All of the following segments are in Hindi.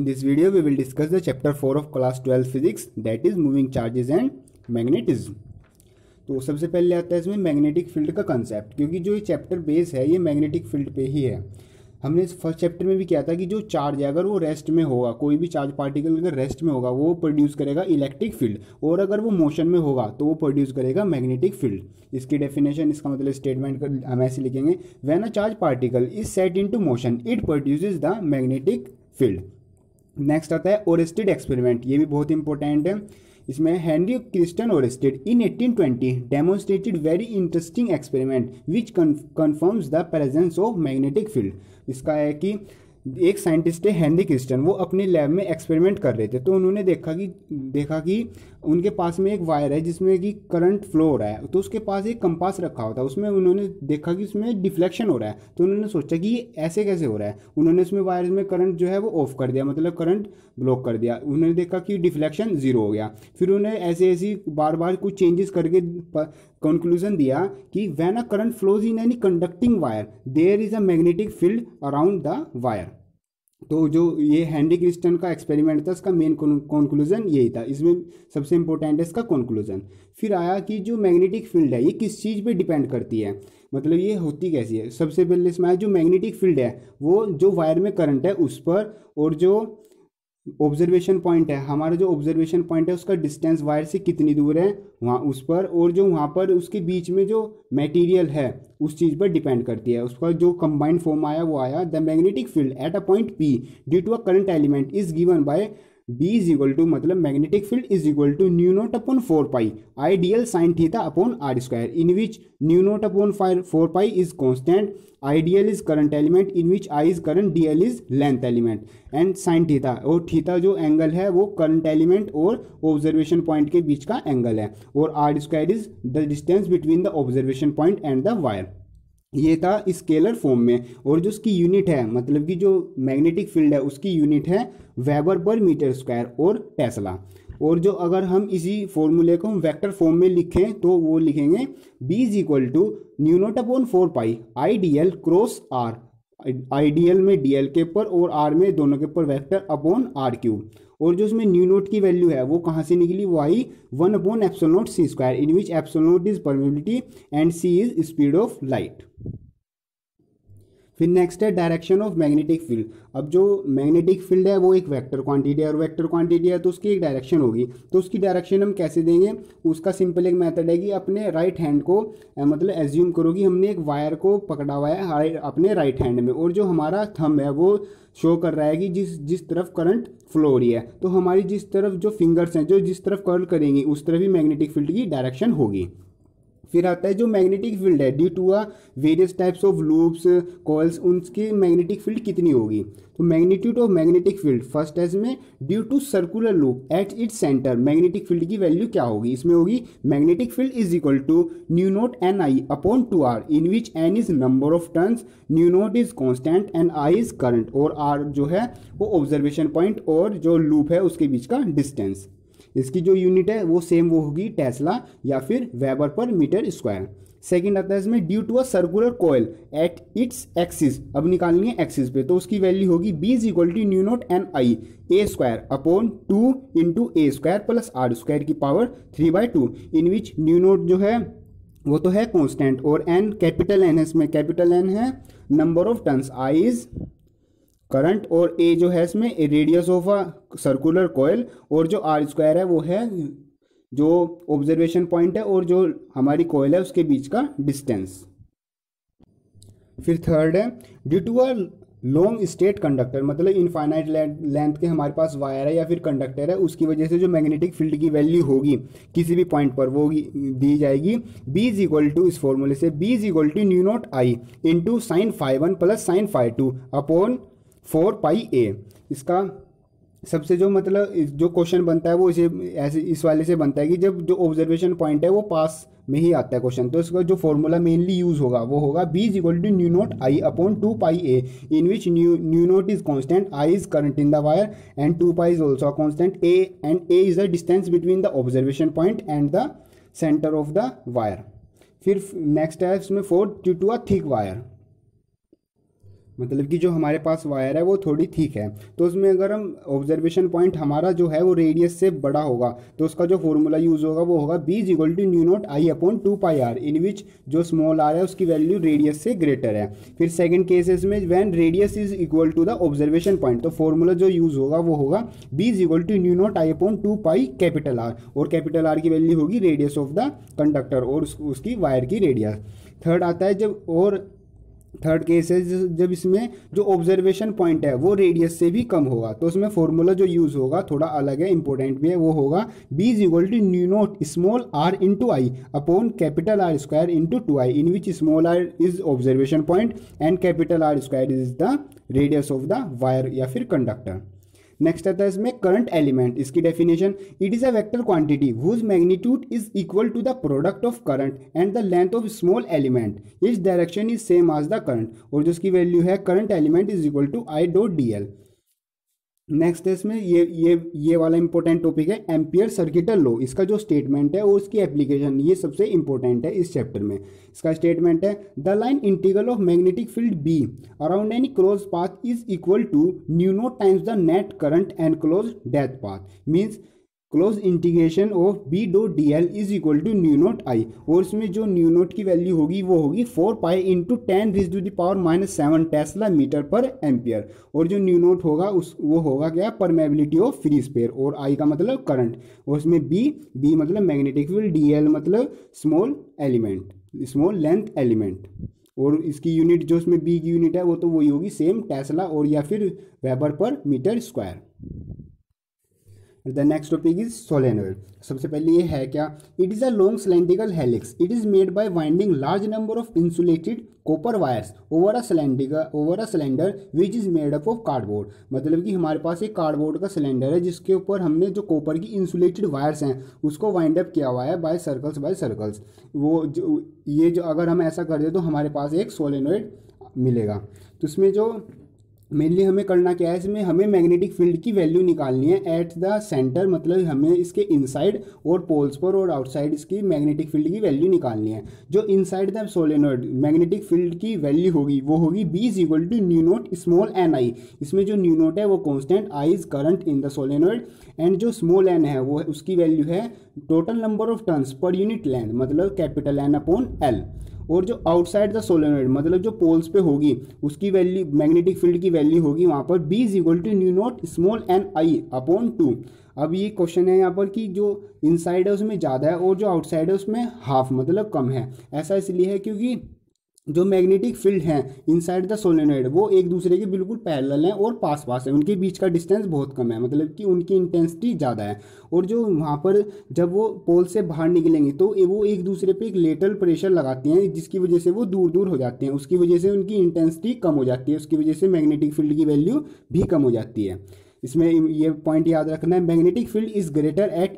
this video we will discuss the chapter 4 of class 12 physics, that is moving charges and magnetism। तो सबसे पहले आता है इसमें मैग्नेटिक फील्ड का कंसेप्ट, क्योंकि जो ये चैप्टर बेस है ये मैग्नेटिक फील्ड पे ही है। हमने इस फर्स्ट चैप्टर में भी किया था कि जो चार्ज है अगर वो रेस्ट में होगा, कोई भी चार्ज पार्टिकल अगर रेस्ट में होगा वो प्रोड्यूस करेगा इलेक्ट्रिक फील्ड, और अगर वो मोशन में होगा तो वो प्रोड्यूस करेगा मैग्नेटिक फील्ड। इसकी डेफिनेशन, इसका मतलब स्टेटमेंट हम ऐसे लिखेंगे, when a charge particle is set into motion it produces the magnetic field. Next आता है ओरेस्टेड एक्सपेरिमेंट, ये भी बहुत इंपॉर्टेंट है। इसमें Henry Christian Oersted in 1820 demonstrated very interesting experiment which confirms the presence of magnetic field. इसका है कि एक साइंटिस्ट है हेनरी क्रिस्टियन, वो अपने लैब में एक्सपेरिमेंट कर रहे थे, तो उन्होंने देखा कि उनके पास में एक वायर है जिसमें कि करंट फ्लो हो रहा है, तो उसके पास एक कंपास रखा होता है, उसमें उन्होंने देखा कि उसमें डिफ्लेक्शन हो रहा है, तो उन्होंने सोचा कि ये ऐसे कैसे हो रहा है। उन्होंने उसमें वायर में करंट जो है वो ऑफ कर दिया, मतलब करंट ब्लॉक कर दिया। उन्होंने देखा कि डिफ्लेक्शन जीरो हो गया। फिर उन्हें ऐसे बार बार कुछ चेंजेस करके कंक्लूजन दिया कि when a current flows in any conducting wire there is a magnetic field around the wire. तो जो ये हेनरी क्रिस्टियन का एक्सपेरिमेंट था, इसका मेन कंक्लूजन यही था। इसमें सबसे इंपॉर्टेंट है इसका कंक्लूजन। फिर आया कि जो मैग्नेटिक फील्ड है ये किस चीज़ पे डिपेंड करती है, मतलब ये होती कैसी है। सबसे पहले इसमें आया जो मैग्नेटिक फील्ड है वो जो वायर में करंट है उस पर, और जो ऑब्जर्वेशन पॉइंट है, हमारा जो ऑब्जर्वेशन पॉइंट है उसका डिस्टेंस वायर से कितनी दूर है वहाँ उस पर, और जो वहाँ पर उसके बीच में जो मटेरियल है उस चीज़ पर डिपेंड करती है। उसका जो कंबाइंड फॉर्म आया वो आया the magnetic field at a point P due to a current element is given by B is equal to, मतलब magnetic field is equal to mu naught upon 4 pi I d l sine theta upon r square, in which mu naught upon 4 pi is constant, I d l is current element in which I is current, d L is length element, and sine theta, और थीटा जो एंगल है वो करंट एलिमेंट और ऑब्जर्वेशन पॉइंट के बीच का एंगल है, और r square is the distance between the observation point and the wire. ये था स्केलर फॉर्म में। और जो उसकी यूनिट है, मतलब कि जो मैग्नेटिक फील्ड है उसकी यूनिट है वेबर पर मीटर स्क्वायर और टेस्ला। और जो अगर हम इसी फॉर्मूले को हम वेक्टर फॉर्म में लिखें तो वो लिखेंगे B is equal to mu naught upon 4 pi I D L cross R, ideal में डी एल के ऊपर और आर में दोनों के ऊपर वेक्टर अपॉन आर क्यूब। और जो उसमें न्यू नोट की वैल्यू है वो कहाँ से निकली, वो I 1 upon epsilon naught C square, in which epsilon naught is permeability and C is speed of light. फिर नेक्स्ट है डायरेक्शन ऑफ मैग्नेटिक फील्ड। अब जो मैग्नेटिक फील्ड है वो एक वेक्टर क्वांटिटी है, और वेक्टर क्वांटिटी है तो उसकी एक डायरेक्शन होगी। तो उसकी डायरेक्शन हम कैसे देंगे, उसका सिंपल एक मेथड है कि अपने राइट हैंड को मतलब एज्यूम करो कि हमने एक वायर को पकड़ा हुआ है अपने राइट हैंड में, और जो हमारा थंब है वो शो कर रहा है कि जिस तरफ करंट फ्लो हो रही है, तो हमारी जिस तरफ जो फिंगर्स हैं जो जिस तरफ कर्ल करेंगी उस तरफ ही मैग्नेटिक फील्ड की डायरेक्शन होगी। फिर आता है जो मैग्नेटिक फील्ड है due to a various types of loops coils, उनकी मैग्नेटिक फील्ड कितनी होगी। तो magnitude of magnetic field first है इसमें due to circular loop at its centre magnetic field की वैल्यू क्या होगी, इसमें होगी magnetic field is equal to mu naught N I upon 2r, in which N is number of turns, mu naught is constant and I is current, और आर जो है वो ऑब्जर्वेशन पॉइंट और जो लूप है उसके बीच का डिस्टेंस। इसकी जो यूनिट है वो सेम वो होगी टेस्ला या फिर weber per metre square. Second आता है इसमें due to a circular coil at its axis, अब निकालनी है एक्सिस पे, तो उसकी वैल्यू होगी B is equal to mu naught N I A square upon 2 into A square plus R square की power 3/2, in which mu naught जो है वो तो है कॉन्स्टेंट, और एन कैपिटल एन है, इसमें कैपिटल एन है number of turns, I is current, और ए जो है इसमें radius of a circular coil, और जो आर स्क्वायर है वो है जो ऑब्जर्वेशन पॉइंट है और जो हमारी कॉइल है उसके बीच का डिस्टेंस। फिर थर्ड है due to a long straight conductor, मतलब इनफाइनाइट लेंथ के हमारे पास वायर है या फिर कंडक्टर है, उसकी वजह से जो मैग्नेटिक फील्ड की वैल्यू होगी किसी भी पॉइंट पर वो दी जाएगी बी इज इक्वल टू, इस फॉर्मूले से B is equal to mu naught I into sine phi 1 plus sine phi 2 upon 4 pi A. इसका सबसे जो मतलब जो क्वेश्चन बनता है वो इसे ऐसे इस वाले से बनता है कि जब जो ऑब्जर्वेशन पॉइंट है वो पास में ही आता है क्वेश्चन, तो इसका जो फॉर्मूला मेनली यूज होगा वो होगा B is equal to mu naught I upon 2 pi A, in which mu naught is constant, I is current in the wire and 2 pi is also constant, A and A is the distance between the observation point and the centre of the wire. फिर नेक्स्ट है इसमें fourth due to a thick wire. मतलब कि जो हमारे पास वायर है वो थोड़ी थिक है, तो उसमें अगर हम ऑब्जर्वेशन पॉइंट हमारा जो है वो रेडियस से बड़ा होगा तो उसका जो फॉर्मूला यूज़ होगा वो होगा b is equal to mu naught I upon 2πr, in which जो स्मॉल आर है उसकी वैल्यू रेडियस से ग्रेटर है। फिर सेकंड केसेस में when radius is equal to the observation point, तो फॉर्मूला जो यूज़ होगा वो होगा b is equal to mu naught I upon 2π capital R, और कैपिटल आर की वैल्यू होगी रेडियस ऑफ द कंडक्टर और उसकी वायर की रेडियस। थर्ड आता है जब, और थर्ड केस है जब इसमें जो ऑब्जर्वेशन पॉइंट है वो रेडियस से भी कम होगा, तो उसमें फॉर्मूला जो यूज़ होगा थोड़ा अलग है, इंपॉर्टेंट भी है, वो होगा b is equal to mu naught small r into I upon capital R square into 2i, in which small r is observation point and capital R square is the radius of the wire या फिर कंडक्टर। नेक्स्ट आता है इसमें करंट एलिमेंट, इसकी definition, it is a vector quantity whose magnitude is equal to the product of current and the length of small element, each direction is same as the current, और जो इसकी वैल्यू है current element is equal to I dot D L. Next है इसमें ये वाला इंपॉर्टेंट टॉपिक है एम्पियर सर्किटल लॉ, इसका जो स्टेटमेंट है और उसकी एप्लीकेशन, ये सबसे इंपॉर्टेंट है इस चैप्टर में। इसका स्टेटमेंट है the line integral of magnetic field B around any close path is equal to mu naught times the net current and close depth path, means close integration of B dot D L is equal to mu naught I, और इसमें जो न्यू नॉट की वैल्यू होगी वो होगी 4π into 10⁻⁻⁷ tesla metre per ampere, और जो न्यू नॉट होगा वो होगा क्या, परमेबिलिटी ऑफ फ्री स्पेयर, और आई का मतलब करंट, और उसमें बी मतलब मैग्नेटिक फील्ड, डी एल मतलब small element, small length element, और इसकी यूनिट जो इसमें बी की यूनिट है वो तो वही होगी सेम टेस्ला और या फिर weber per metre square. The next topic is solenoid. सबसे पहले ये है क्या, it is a long cylindrical helix, it is made by winding large number of insulated copper wires over a cylinder which is made up of cardboard, मतलब कि हमारे पास एक कार्डबोर्ड का सिलेंडर है जिसके ऊपर हमने जो कॉपर की इंसुलेटेड वायर्स हैं उसको वाइंड अप किया हुआ है बाय सर्कल्स। वो जो अगर हम ऐसा कर दे तो हमारे पास एक सोलेनॉइड मिलेगा। तो इसमें जो मेनली हमें करना क्या है, इसमें हमें मैग्नेटिक फील्ड की वैल्यू निकालनी है एट द सेंटर, मतलब हमें इसके इनसाइड और पोल्स पर और आउटसाइड इसकी मैग्नेटिक फील्ड की वैल्यू निकालनी है। जो inside the solenoid magnetic field की वैल्यू होगी वो होगी b is equal to mu naught small N I, इसमें जो न्यू नॉट है वो constant, I is current in the solenoid, and जो स्मॉल एन है वो उसकी वैल्यू है total number of turns per unit length, मतलब कैपिटल एन अपॉन एल, और जो आउटसाइड द सोलेनॉइड मतलब जो पोल्स पे होगी उसकी वैल्यू मैग्नेटिक फील्ड की वैल्यू होगी वहाँ पर b is equal to mu naught small N I upon 2। अब ये क्वेश्चन है यहाँ पर कि जो इनसाइड है उसमें ज़्यादा है और जो आउटसाइड है उसमें हाफ मतलब कम है। ऐसा इसलिए है क्योंकि जो मैग्नेटिक फील्ड हैं इनसाइड द सोलेनॉइड वो एक दूसरे के बिल्कुल पैरेलल हैं और पास है, उनके बीच का डिस्टेंस बहुत कम है, मतलब कि उनकी इंटेंसिटी ज़्यादा है, और जो वहाँ पर जब वो पोल से बाहर निकलेंगे तो वो एक दूसरे पे एक लेटरल प्रेशर लगाती हैं जिसकी वजह से वो दूर दूर हो जाते हैं, उसकी वजह से उनकी इंटेंसिटी कम हो जाती है, उसकी वजह से मैग्नेटिक फील्ड की वैल्यू भी कम हो जाती है। इसमें ये पॉइंट याद रखना है, magnetic field is greater at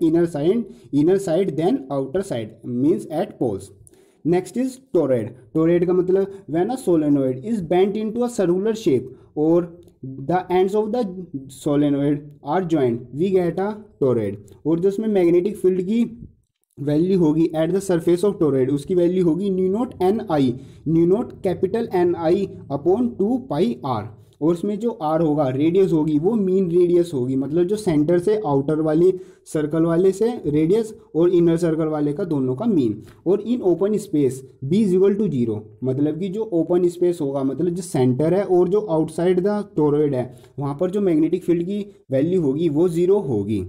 inner side than outer side, means at poles. Next is toroid. Toroid का मतलब when a solenoid is bent into a circular shape और the ends of the solenoid are joint we get a toroid, और जो उसमें मैग्नेटिक फील्ड की वैल्यू होगी at the surface of toroid उसकी वैल्यू होगी mu naught N I, mu naught capital N I upon 2π R, और उसमें जो आर होगा रेडियस होगी वो मीन रेडियस होगी, मतलब जो सेंटर से आउटर वाली सर्कल वाले से रेडियस और इनर सर्कल वाले का दोनों का मीन, और in open space b is equal to 0, मतलब कि जो ओपन स्पेस होगा मतलब जो सेंटर है और जो आउटसाइड द टोरॉइड है वहाँ पर जो मैग्नेटिक फील्ड की वैल्यू होगी वो 0 होगी।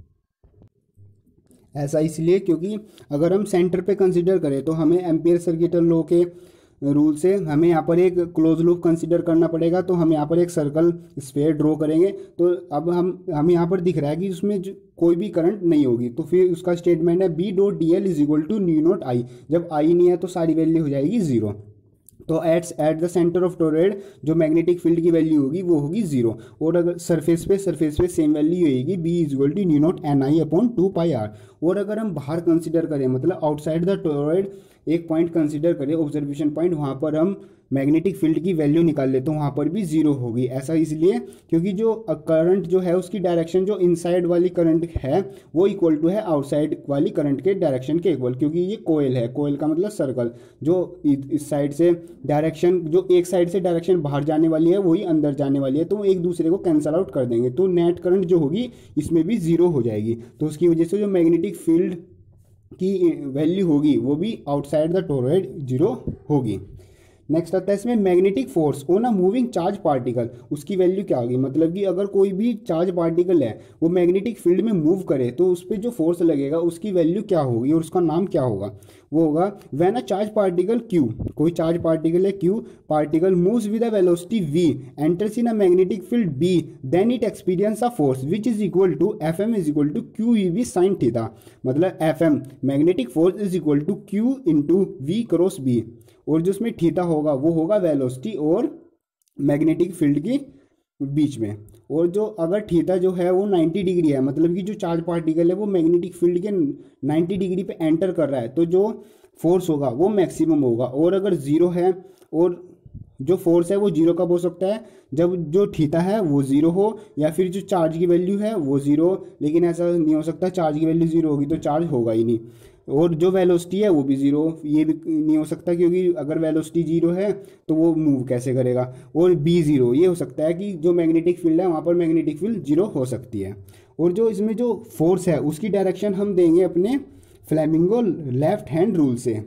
ऐसा इसलिए क्योंकि अगर हम सेंटर पे कंसिडर करें तो हमें एम्पियर सर्किटल लॉ के रूल से हमें यहाँ पर एक क्लोज लूप कंसीडर करना पड़ेगा, तो हम यहाँ पर एक सर्कल स्फीयर ड्रॉ करेंगे, तो अब हम यहाँ पर दिख रहा है कि उसमें कोई भी करंट नहीं होगी, तो फिर उसका स्टेटमेंट है b dot D L is equal to mu naught I, जब आई नहीं है तो सारी वैल्यू हो जाएगी 0, तो at the centre of toroid जो मैग्नेटिक फील्ड की वैल्यू होगी वो होगी 0, और अगर सरफेस पे सेम वैल्यू होगी b is equal to mu naught N I upon 2π R. और अगर हम बाहर कंसिडर करें मतलब आउटसाइड द टोरॉइड एक पॉइंट कंसिडर करें ऑब्जर्वेशन पॉइंट, वहाँ पर हम मैग्नेटिक फील्ड की वैल्यू निकाल ले तो वहाँ पर भी जीरो होगी। ऐसा इसलिए क्योंकि जो करंट जो है उसकी डायरेक्शन जो इनसाइड वाली करंट है वो इक्वल टू है आउटसाइड वाली करंट के डायरेक्शन के इक्वल, क्योंकि ये कोयल है, कोयल का मतलब सर्कल, जो इस साइड से डायरेक्शन, जो एक साइड से डायरेक्शन बाहर जाने वाली है वही अंदर जाने वाली है, तो एक दूसरे को कैंसल आउट कर देंगे, तो नेट करंट जो होगी इसमें भी जीरो हो जाएगी। तो उसकी वजह से जो मैग्नेटिक फील्ड की वैल्यू होगी वो भी आउटसाइड द टोरॉइड जीरो होगी। नेक्स्ट आता है इसमें magnetic force on a moving charge particle, उसकी वैल्यू क्या होगी, मतलब कि अगर कोई भी चार्ज पार्टिकल है वो मैग्नेटिक फील्ड में मूव करे तो उस पर जो फोर्स लगेगा उसकी वैल्यू क्या होगी और उसका नाम क्या होगा, वो होगा when a charge particle q, कोई चार्ज पार्टिकल है q, particle moves with a velocity v enters in a magnetic field b, then it experience a force which is equal to fm is equal to q e v sine theta, मतलब fm magnetic force is equal to q into v cross b, और जो उसमें थीटा होगा वो होगा वेलोसिटी और मैग्नेटिक फील्ड के बीच में। और जो अगर थीटा जो है वो 90 डिग्री है, मतलब कि जो चार्ज पार्टिकल है वो मैग्नेटिक फील्ड के 90 डिग्री पे एंटर कर रहा है तो जो फोर्स होगा वो मैक्सिमम होगा, और अगर जीरो है और जो फोर्स है वो जीरो कब हो सकता है, जब जो थीटा है वो जीरो हो या फिर जो चार्ज की वैल्यू है वो जीरो, लेकिन ऐसा नहीं हो सकता, चार्ज की वैल्यू जीरो होगी तो चार्ज होगा ही नहीं, और जो वेलोसिटी है वो भी जीरो, ये भी नहीं हो सकता क्योंकि अगर वेलोसिटी जीरो है तो वो मूव कैसे करेगा, और बी जीरो, ये हो सकता है कि जो मैग्नेटिक फील्ड है वहाँ पर मैग्नेटिक फील्ड जीरो हो सकती है। और जो इसमें जो फोर्स है उसकी डायरेक्शन हम देंगे अपने फ्लेमिंगो लेफ्ट हैंड रूल से।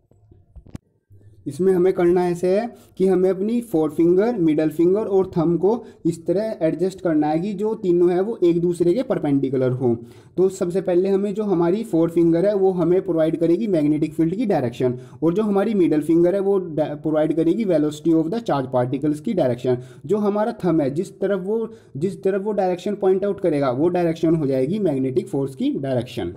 इसमें हमें करना ऐसे है कि हमें अपनी फोर फिंगर, मिडल फिंगर और थंब को इस तरह एडजस्ट करना है कि जो तीनों है वो एक दूसरे के परपेंडिकुलर हो। तो सबसे पहले हमें जो हमारी फोर फिंगर है वो हमें प्रोवाइड करेगी मैग्नेटिक फील्ड की डायरेक्शन, और जो हमारी मिडल फिंगर है वो प्रोवाइड करेगी velocity of the charge particles की डायरेक्शन। जो हमारा थंब है जिस तरफ वो डायरेक्शन पॉइंट आउट करेगा वो डायरेक्शन हो जाएगी मैग्नेटिक फोर्स की डायरेक्शन।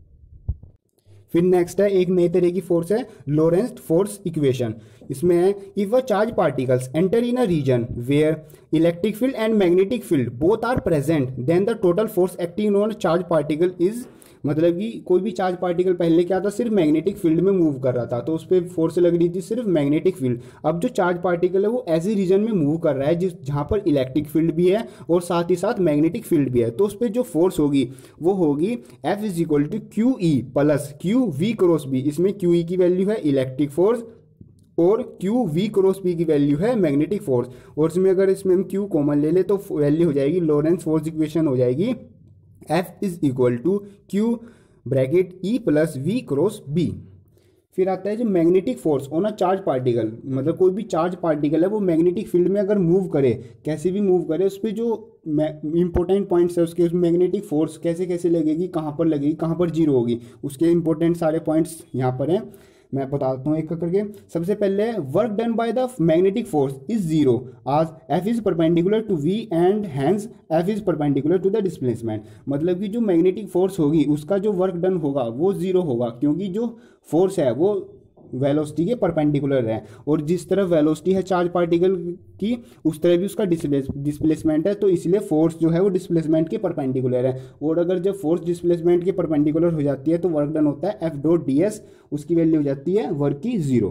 फिर नेक्स्ट है एक नई तरह की फोर्स है लोरेंट्ज फोर्स इक्वेशन। इसमें है if a charge particles enter in a region where electric field and magnetic field both are present then the total force acting on charge particle is, मतलब कि कोई भी चार्ज पार्टिकल पहले क्या था, सिर्फ मैग्नेटिक फील्ड में मूव कर रहा था तो उस पर फोर्स लग रही थी सिर्फ मैग्नेटिक फील्ड। अब जो चार्ज पार्टिकल है वो ऐसे रीजन में मूव कर रहा है जहाँ पर इलेक्ट्रिक फील्ड भी है और साथ ही साथ मैग्नेटिक फील्ड भी है, तो उस पर जो फोर्स होगी वो होगी F is equal to Q E plus Q V cross B. इसमें क्यू ई की वैल्यू है इलेक्ट्रिक फोर्स और क्यू वी क्रॉस बी की वैल्यू है मैग्नेटिक फोर्स, और इसमें अगर इसमें हम क्यू कॉमन ले ले तो वैल्यू हो जाएगी लोरेंट्ज फोर्स इक्वेशन हो जाएगी F is equal to Q bracket E plus V cross B. फिर आता है जो magnetic force on a charge particle, मतलब कोई भी चार्ज पार्टिकल है वो मैग्नेटिक फील्ड में अगर मूव करे, कैसे भी मूव करे, उस पर जो इंपॉर्टेंट पॉइंट्स है उसके मैग्नेटिक फोर्स कैसे कैसे लगेगी, कहाँ पर लगेगी, कहाँ पर जीरो होगी, उसके इंपॉर्टेंट सारे पॉइंट्स यहाँ पर हैं, मैं बताता हूँ एक करके। सबसे पहले work done by the magnetic force is zero as F is perpendicular to V and hence F is perpendicular to the displacement, मतलब कि जो मैग्नेटिक फोर्स होगी उसका जो वर्क डन होगा वो जीरो होगा क्योंकि जो फोर्स है वो वेलोसिटी के परपेंडिकुलर है, और जिस तरफ वेलोसिटी है चार्ज पार्टिकल की उस तरह भी उसका डिस्प्लेसमेंट है, तो इसलिए फोर्स जो है वो डिस्प्लेसमेंट के परपेंडिकुलर है, और अगर जब फोर्स डिस्प्लेसमेंट के परपेंडिकुलर हो जाती है तो वर्क डन होता है एफ डॉट डी एस, उसकी वैल्यू हो जाती है वर्क की जीरो।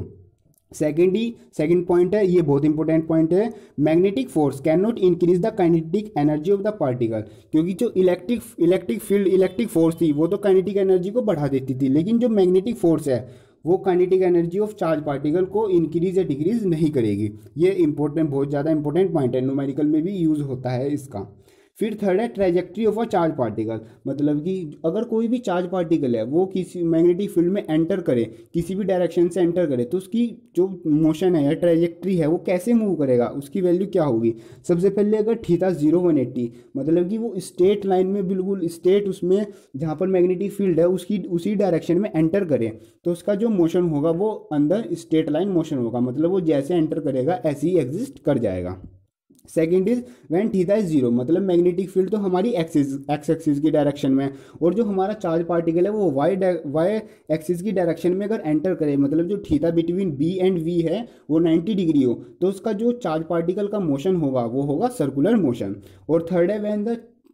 सेकंड पॉइंट है, ये बहुत इंपॉर्टेंट पॉइंट है, magnetic force can not increase the kinetic energy of the particle, क्योंकि जो इलेक्ट्रिक फोर्स थी वो तो काइनेटिक एनर्जी को बढ़ा देती थी, लेकिन जो मैग्नेटिक फोर्स है वो kinetic energy of charge particle को इंक्रीज या डिक्रीज नहीं करेगी। ये इंपॉर्टेंट, बहुत ज़्यादा इंपॉर्टेंट पॉइंट है, न्यूमेरिकल में भी यूज होता है इसका। फिर थर्ड है trajectory of a charge particle, मतलब कि अगर कोई भी चार्ज पार्टिकल है वो किसी मैग्नेटिक फील्ड में एंटर करे, किसी भी डायरेक्शन से एंटर करे, तो उसकी जो मोशन है या ट्रेजेक्ट्री है वो कैसे मूव करेगा, उसकी वैल्यू क्या होगी। सबसे पहले अगर थीटा 0 180, मतलब कि वो स्ट्रेट लाइन में बिल्कुल स्ट्रेट उसमें जहाँ पर मैग्नेटिक फील्ड है उसकी उसी डायरेक्शन में एंटर करे तो उसका जो मोशन होगा वो अंदर स्ट्रेट लाइन मोशन होगा, मतलब वो जैसे एंटर करेगा ऐसे ही एग्जिस्ट कर जाएगा। Second is when theta is zero, मतलब मैग्नेटिक फील्ड तो हमारी एक्स एक्सिस की डायरेक्शन में, और जो हमारा चार्ज पार्टिकल है वो वाई एक्सिस की डायरेक्शन में अगर एंटर करे, मतलब जो theta between B and V है वो 90 डिग्री हो, तो उसका जो चार्ज पार्टिकल का मोशन होगा वो होगा सर्कुलर मोशन। और थर्ड है when the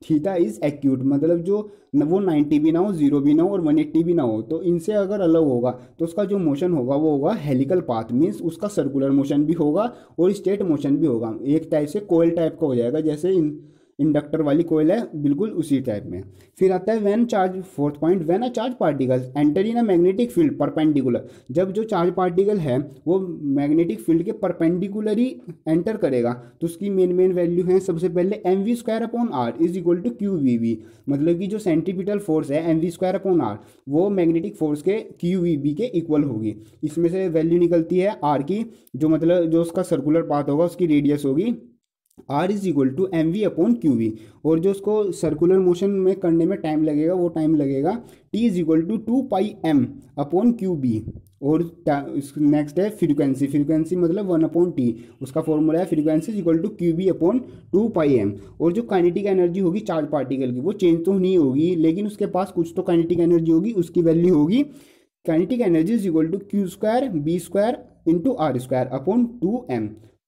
theta is acute, मतलब जो वो 90 भी ना हो, 0 भी ना हो और 180 भी ना हो, तो इनसे अगर अलग होगा तो उसका जो मोशन होगा वो होगा हेलिकल पाथ, मीन्स उसका सर्कुलर मोशन भी होगा और स्टेट मोशन भी होगा, एक टाइप से कोयल टाइप का हो जाएगा, जैसे इंडक्टर वाली कोयल है बिल्कुल उसी टाइप में। फिर आता है when charge, fourth point, when a charge particles enter in a magnetic field perpendicular, जब जो चार्ज पार्टिकल है वो मैग्नेटिक फील्ड के परपेंडिकुलर ही एंटर करेगा तो उसकी मेन वैल्यू है सबसे पहले mv² is equal to QVB, मतलब कि जो सेंट्रीपिटल फोर्स है mv²/r वो मैग्नेटिक फोर्स के QVB के इक्वल होगी। इसमें से वैल्यू निकलती है r की, जो मतलब जो उसका सर्कुलर पाथ होगा उसकी रेडियस होगी R is equal to mv/qv, और जो उसको सर्कुलर मोशन में करने में टाइम लगेगा वो टाइम लगेगा t is equal to 2πm/qb। और नेक्स्ट है फ्रीक्वेंसी, फ्रीक्वेंसी मतलब 1/t, उसका फॉर्मूला है frequency is equal to qb/2πm। और जो काइनेटिक एनर्जी होगी चार्ज पार्टिकल की वो चेंज तो नहीं होगी, लेकिन उसके पास कुछ तो काइनेटिक एनर्जी होगी, उसकी वैल्यू होगी kinetic energy is equal to q²b²r²/2m।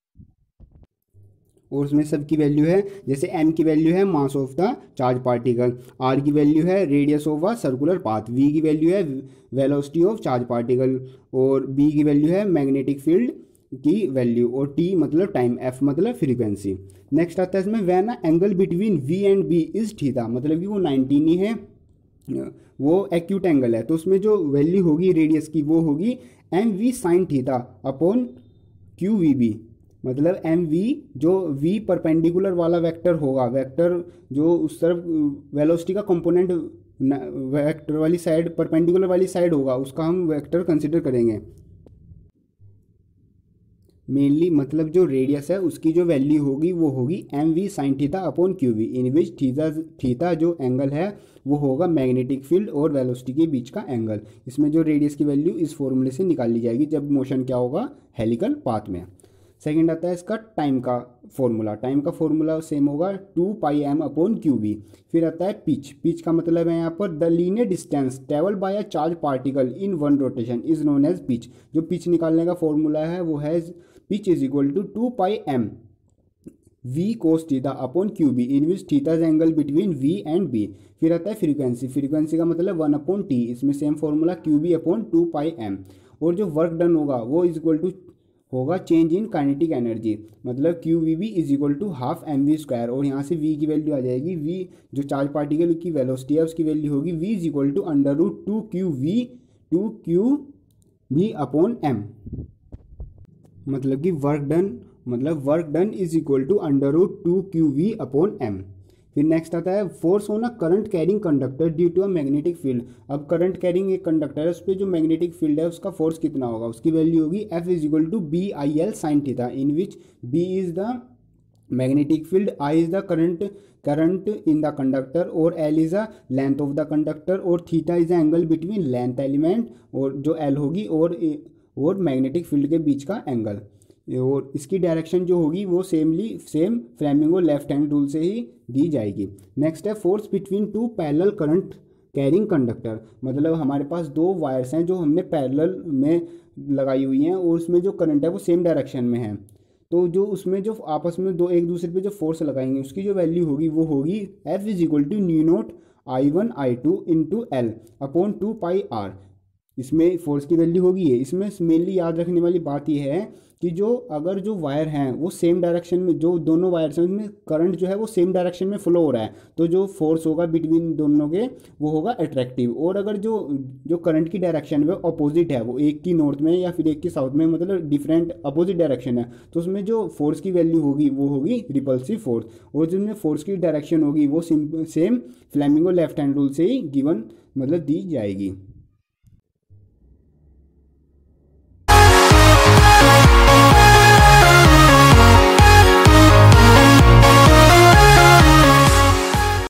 और उसमें सब की वैल्यू है, जैसे m की वैल्यू है mass of the charge particle, r की वैल्यू है radius of a circular path, v की वैल्यू है वेलोसिटी ऑफ चार्ज पार्टिकल, और b की वैल्यू है मैग्नेटिक फील्ड की वैल्यू, और t मतलब टाइम, f मतलब फ्रीक्वेंसी। नेक्स्ट आता है इसमें when a angle between v and b is theta, मतलब कि वो 90 नहीं है, वो एक्यूट एंगल है, तो उसमें जो वैल्यू होगी रेडियस की वो होगी mv sin θ/QVB, मतलब mv जो v परपेंडिकुलर वाला वेक्टर होगा, वेक्टर जो उस तरफ वेलोसिटी का कंपोनेंट वेक्टर वाली साइड परपेंडिकुलर वाली साइड होगा उसका हम वेक्टर कंसिडर करेंगे मेनली, मतलब जो रेडियस है उसकी जो वैल्यू होगी वो होगी mv sin θ/QV, in which theta जो एंगल है वो होगा मैग्नेटिक फील्ड और वेलोसिटी के बीच का एंगल। इसमें जो रेडियस की वैल्यू इस फॉर्मूले से निकाल ली जाएगी जब मोशन क्या होगा हेलिकल पाथ में। सेकंड आता है इसका टाइम का फॉर्मूला, टाइम का फॉर्मूला सेम होगा 2πm/qv। फिर आता है पिच, पिच का मतलब है यहाँ पर the linear distance travel by a charge particle in one rotation is known as pitch. जो पिच निकालने का फॉर्मूला है वो है pitch is equal to 2πm v cos θ/qb, in which theta's angle between v and b। फिर आता है फ्रीक्वेंसी, फ्रीक्वेंसी का मतलब 1/t, इसमें सेम फॉर्मूला qb/2πm। और जो वर्क डन होगा वो इज इक्वल टू होगा चेंज इन काइनेटिक एनर्जी, मतलब QVB is equal to half mv², और यहाँ से v की वैल्यू आ जाएगी, v जो चार्ज पार्टिकल की वेलोसिटी है उसकी वैल्यू होगी v is equal to √2qb/m, मतलब कि work done is equal to √2qb/m। फिर नेक्स्ट आता है force on a current carrying conductor due to a magnetic field. अब करंट कैरिंग एक कंडक्टर है, उस पर जो मैग्नेटिक फील्ड है उसका फोर्स कितना होगा, उसकी वैल्यू होगी F is equal to BIL sin θ, in which B is the magnetic field, I is the current in the conductor, और L is the length of the conductor, और theta is the angle between length element और जो L होगी और मैग्नेटिक फील्ड के बीच का एंगल। और इसकी डायरेक्शन जो होगी वो same Fleming left hand rule से ही दी जाएगी। नेक्स्ट है force between two parallel current carrying conductor, मतलब हमारे पास दो वायर्स हैं जो हमने पैरेलल में लगाई हुई हैं और उसमें जो करंट है वो सेम डायरेक्शन में है, तो जो उसमें जो आपस में दो एक दूसरे पे जो फोर्स लगाएंगे उसकी जो वैल्यू होगी वो होगी F is equal to μ0 I1 I2 into L/2πr। इसमें फोर्स की वैल्यू होगी है। इसमें मेनली याद रखने वाली बात यह है कि जो अगर जो वायर हैं वो सेम डायरेक्शन में, जो दोनों वायर्स हैं उसमें करंट जो है वो सेम डायरेक्शन में फ्लो हो रहा है, तो जो फोर्स होगा बिटवीन दोनों के वो होगा अट्रैक्टिव। और अगर जो करंट की डायरेक्शन है वो अपोजिट है, वो एक की नॉर्थ में या फिर एक की साउथ में, मतलब डिफरेंट अपोजिट डायरेक्शन है, तो उसमें जो फोर्स की वैल्यू होगी वो होगी रिपल्सिव फोर्स। और जिसमें फोर्स की डायरेक्शन होगी वो same Fleming left hand rule से ही गिवन मतलब दी जाएगी।